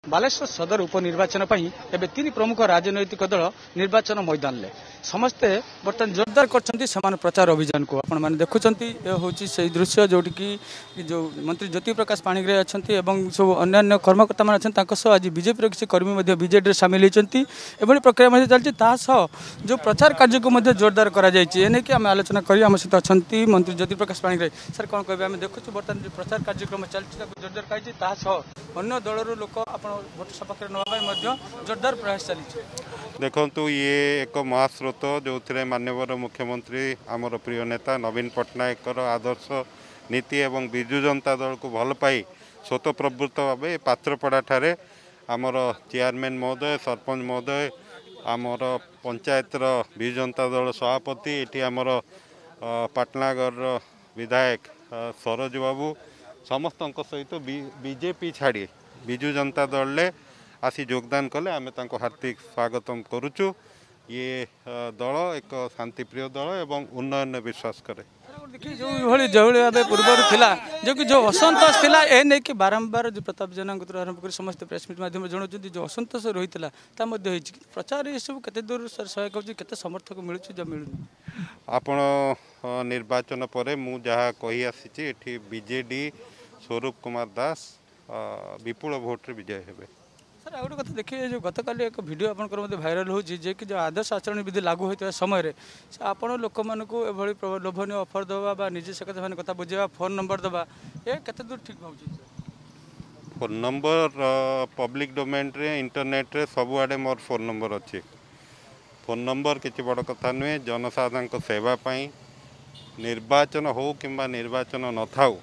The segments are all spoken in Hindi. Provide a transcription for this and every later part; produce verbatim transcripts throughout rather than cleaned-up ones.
बालेश्वर सदर उपनिर्वाचन पर एवं तीन प्रमुख राजनैतिक दल निर्वाचन मैदान में समस्ते बर्तमान जोरदार कर प्रचार अभियान को आपण मैंने देखुं हूँ से दृश्य जोटि कि जो मंत्री ज्योति प्रकाश पाणिग्राही अच्छा सब अन्य कर्मकर्ता मैंने अच्छा आज बीजेपी किसी कर्मी बीजेडी सामिल होती प्रक्रिया चलती जो प्रचार कार्य को जोरदार कराई आम आलोचना करी आम सहित अच्छा मंत्री ज्योति प्रकाश पाणिग्राही सर कौन कहे आम देखुँ बर्तमान जो प्रचार कार्यक्रम चलती जोरदार कराई अन्य दलर लोक आप भोट सपक्ष ना जोरदार प्रयास चली देखु ये एक महास्रोत जो थे माननीय मुख्यमंत्री आमर प्रिय नेता नवीन पट्टनायक आदर्श नीति एवं विजु जनता दल को भल पाई स्वतःप्रवृत्त भाव पात्रपड़ा ठारे आमर चेयरमैन महोदय सरपंच महोदय आमर पंचायतर विजु जनता दल सभापति ये आमर पाटनागढ़ विधायक सरोज बाबू समस्त सहित बीजेपी छाड़ी विजु जनता दल ले आसी योगदान कले आम हार्दिक स्वागतम करुचु। ये दल एक शांतिप्रिय दल एवं उन्नयन विश्वास करे देखिए जो भाई जो भाव पूर्व थिला जो कि जो असंतोष थिला ए नहीं कि बारंबार जो प्रताप जेना आरंभ कर समस्त प्रेस मीट माध्यम जनाऊँ जो असंतोष रही है प्रचार ये सब केते दूर सहायक होते समर्थक मिलूँ मिलूँ आपण निर्वाचन पर मु जहाँ कही आसी बीजेडी स्वरूप कुमार दास विपुल भोट विजय हे सर आउ गोटे कथा देखिए जो गतकाल एक वीडियो आपंकर भाइराल हो कि जो आदर्श आचरण विधि लागू होता समय आप लोक मानक लोभनीय अफर दवा निजे से कथा बुझेगा फोन नंबर दवा ये केते दूर ठीक भाव फोन नंबर पब्लिक डोमेन रे इंटरनेट रे सब आड़े मोर फोन नंबर अच्छी फोन नंबर किसी बड़ कथा नुहे जनसाधारण सेवा पाई निर्वाचन हो कि निर्वाचन न थाऊ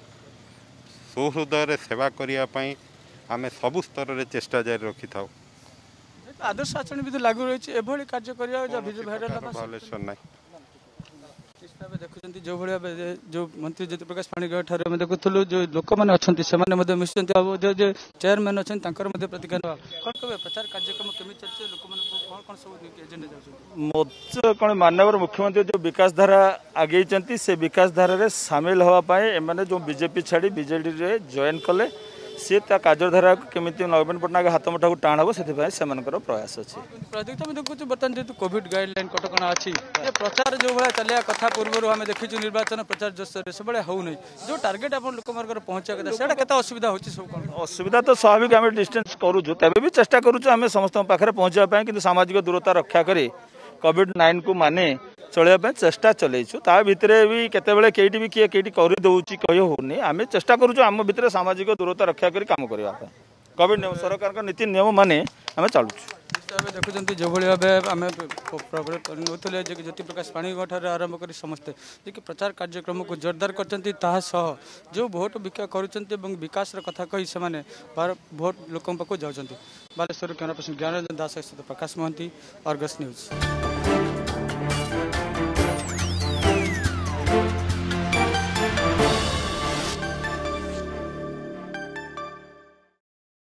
सुहृदय सेवा करने आम सबु स्तर में चेष्टा जारी रखी था आदर्श आचरण विधि लागू रही है कार्य भावलेशन देखुं जो भाई जो मंत्री ज्योति प्रकाश पाणिग्राही ठार देखुलु जो लोक मैंने अच्छा मिशन चेयरमैन अच्छा प्रतिक्रिया कौन कहे प्रचार कार्यक्रम केमी चलते लोक कौन कौन सब एजेंडा मत कौन माननीय मुख्यमंत्री जो विकास धारा आगे से विकास धारा सामिल होगापाई जो बीजेपी छाड़ी बीजेडी जॉइन कले सी कार्यधारा केमी नवीन पट्टनायक हाथ मुठा को टाण हम से प्रयास अच्छी प्रदीप देखुँ बर्तमान जेहतु कोविड गाइडलाइन कटका अच्छी प्रचार जो भाई चलिया कथा पूर्व आम देखीचु निर्वाचन प्रचार जोर से सब हो जो टार्गेट आप लोक पहुँचा कथा के असुविधा हो असुविधा तो स्वाभाविक आम डिस्टेंस करूँ तेज भी चेष्टा करूँ समस्त पाखे पहुँचापी कि सामाजिक दूरता रक्षा कर कोविड नाइन को माने चलने चेष्टा चलैछु ता भितर भी केतेबेले केटी भी किए केटी कर दउची कहि होनी आमे चेष्टा करूछु आम भितर सामाजिक दूरता रक्षा करी काम करबा कोविड नियम सरकार का नीति नियम माने आमे चलुछु देखुं जो भाव आम नौले ज्योति प्रकाश पाणिग्राही आरंभ कर समस्ते जी प्रचार कार्यक्रम को जोरदार कर जो भोट भिक्षा कर विकास कथा कही से भोट लोक पाक जाऊँच बालेश्वर कैमरा पर्सन ज्ञानरंजन दास सहित प्रकाश महंती अर्गस न्यूज।